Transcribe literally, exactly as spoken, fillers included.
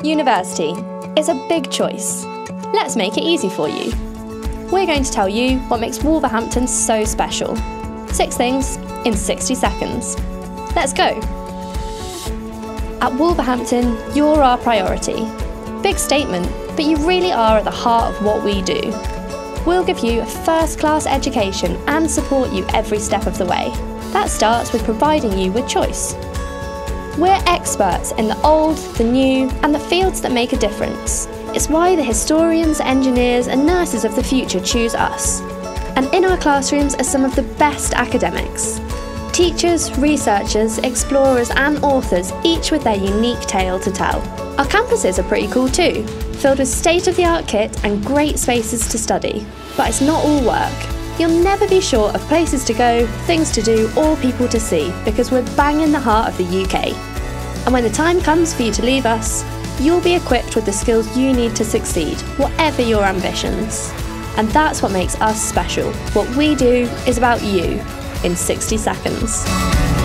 University is a big choice. Let's make it easy for you. We're going to tell you what makes Wolverhampton so special. Six things in sixty seconds. Let's go. At Wolverhampton, you're our priority. Big statement, but you really are at the heart of what we do. We'll give you a first-class education and support you every step of the way. That starts with providing you with choice. We're experts in the old, the new, and the fields that make a difference. It's why the historians, engineers, and nurses of the future choose us. And in our classrooms are some of the best academics. Teachers, researchers, explorers, and authors, each with their unique tale to tell. Our campuses are pretty cool too, filled with state-of-the-art kit and great spaces to study. But it's not all work. You'll never be short of places to go, things to do, or people to see, because we're bang in the heart of the U K. And when the time comes for you to leave us, you'll be equipped with the skills you need to succeed, whatever your ambitions. And that's what makes us special. What we do is about you in sixty seconds.